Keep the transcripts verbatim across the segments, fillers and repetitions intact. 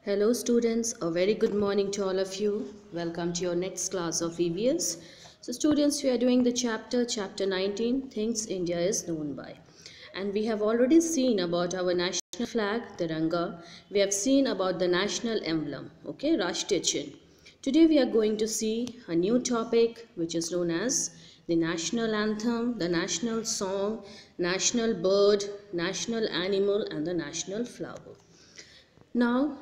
Hello students, a very good morning to all of you. Welcome to your next class of E V S. So students, we are doing the chapter, chapter nineteen, Things India is Known By. And we have already seen about our national flag, Tiranga. We have seen about the national emblem, okay, Rashtriya Chinn. Today we are going to see a new topic which is known as the national anthem, the national song, national bird, national animal and the national flower. Now,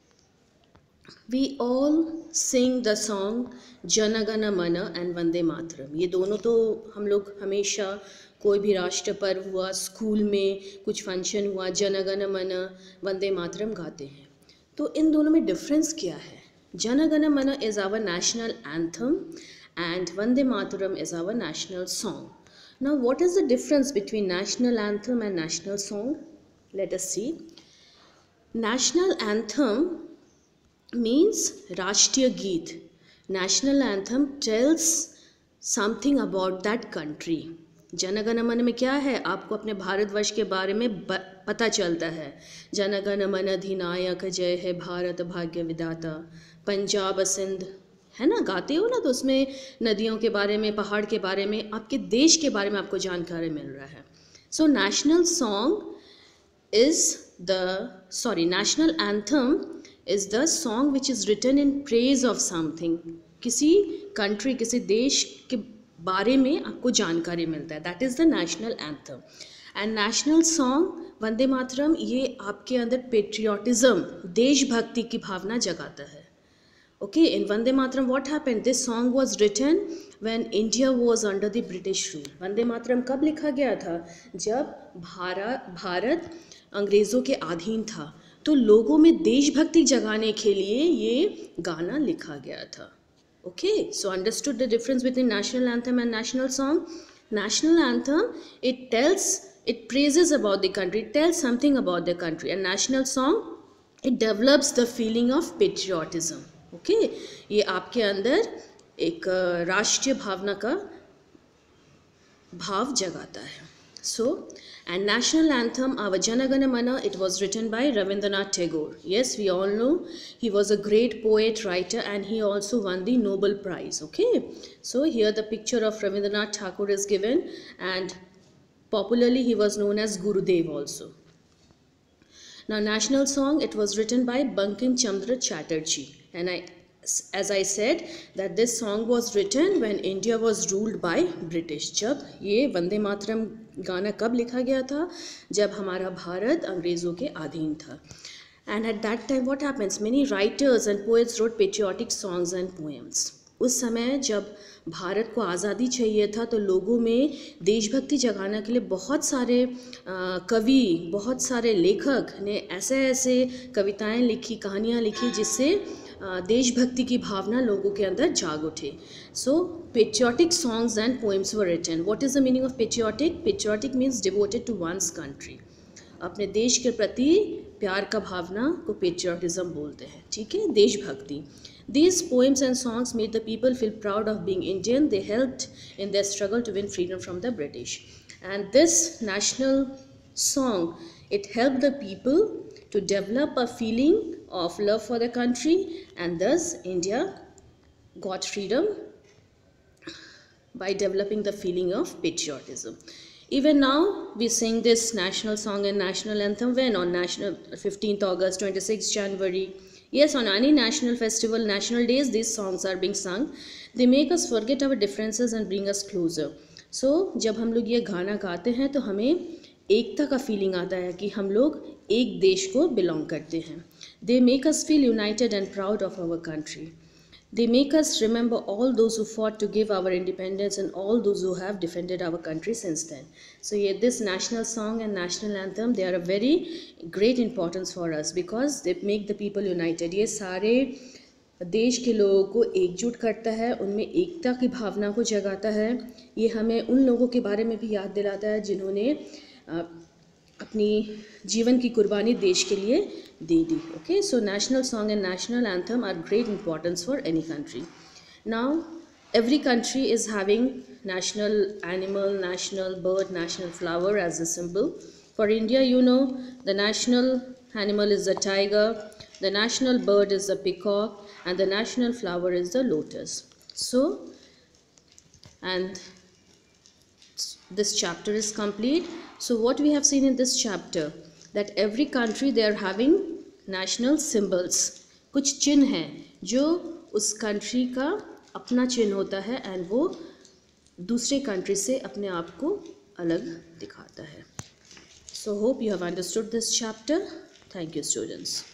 we all sing the song Jana Gana Mana and Vande Mataram. ये दोनों तो हम लोग हमेशा कोई भी राष्ट्र पर्व हुआ, स्कूल में कुछ फंक्शन हुआ, जन गण मन वंदे मातरम गाते हैं. तो इन दोनों में डिफरेंस क्या है? Jana Gana Mana is our national anthem and Vande Mataram is our national song. Now what is the difference between national anthem and national song? Let us see. National anthem means Rashtriya Geet. National anthem tells something about that country. जन गण मन में क्या है? आपको अपने भारतवर्ष के बारे में पता चलता है. जन गण मन अधिनायक जय है भारत भाग्य विधाता. पंजाब सिंध है ना, गाते हो ना, तो उसमें नदियों के बारे में, पहाड़ के बारे में, आपके देश के बारे में आपको जानकारी मिल रहा है. So national song is the sorry national anthem is the song which is written in praise of something. किसी country, किसी देश के बारे में आपको जानकारी मिलता है. That is the national anthem. And national song Vande Mataram, ये आपके अंदर patriotism, देशभक्ति की भावना जगाता है. Okay, in Vande Mataram what happened? This song was written when India was under the British rule. Vande Mataram कब लिखा गया था? जब भारत भारत अंग्रेज़ों के अधीन था. तो लोगों में देशभक्ति जगाने के लिए ये गाना लिखा गया था. Okay, so understood the difference between national anthem and national song. National anthem it tells, it praises about the country, it tells something about the country. And national song it develops the feeling of patriotism. Okay, ये आपके अंदर एक राष्ट्रीय भावना का भाव जगाता है. So, and national anthem, our Jana Gana Mana, it was written by Rabindranath Tagore. Yes, we all know he was a great poet, writer, and he also won the Nobel Prize. Okay, so here the picture of Rabindranath Tagore is given, and popularly he was known as Gurudev also. Now, national song, it was written by Bankim Chandra Chatterjee, and I as I said that this song was written when India was ruled by British. जब ये वंदे मातरम गाना कब लिखा गया था? जब हमारा भारत अंग्रेज़ों के अधीन था. And at that time what happens? Many writers and poets wrote patriotic songs and poems. उस समय जब भारत को आज़ादी चाहिए था तो लोगों में देशभक्ति जगाने के लिए बहुत सारे कवि, बहुत सारे लेखक ने ऐसे ऐसे कविताएं लिखी, कहानियां लिखी जिससे देशभक्ति की भावना लोगों के अंदर जाग उठे. So patriotic songs and poems were written. What is the meaning of patriotic? Patriotic means devoted to one's country. अपने देश के प्रति प्यार का भावना को पेट्रियोटिज्म बोलते हैं. ठीक है, देशभक्ति. These poems and songs made the people feel proud of being Indian. They helped in their struggle to win freedom from the British. And this national song, it helped the people to develop a feeling of love for the country, and thus India got freedom by developing the feeling of patriotism. Even now we sing this national song and national anthem when on national fifteenth August, twenty-sixth January. Yes, on any national festival, national days, these songs are being sung. They make us forget our differences and bring us closer. So जब हम लोग ये गाना गाते हैं तो हमें एकता का फीलिंग आता है कि हम लोग एक देश को बिलोंग करते हैं. They make us feel united and proud of our country. They make us remember all those who fought to give our independence and all those who have defended our country since then. So yeah, this national song and national anthem, they are a very great importance for us because they make the people united. ये सारे देश के लोगों को एकजुट करता है, उनमें एकता की भावना को जगाता है. ये हमें उन लोगों के बारे में भी याद दिलाता है जिन्होंने अपनी जीवन की कुर्बानी देश के लिए दे दी. Okay, so national song and national anthem are great importance for any country. Now every country is having national animal, national bird, national flower as a symbol. For India, you know, the national animal is the tiger, the national bird is the peacock, and the national flower is the lotus. So, and this chapter is complete. So what we have seen in this chapter, that every country they are having national symbols. कुछ चिन्ह हैं जो उस country का अपना चिन्ह होता है एंड वो दूसरे कंट्री से अपने आप को अलग दिखाता है. So hope you have understood this chapter. Thank you, students.